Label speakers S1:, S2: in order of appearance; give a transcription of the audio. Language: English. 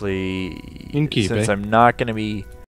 S1: actually,
S2: In keep,
S1: since
S2: eh?
S1: I'm not going to be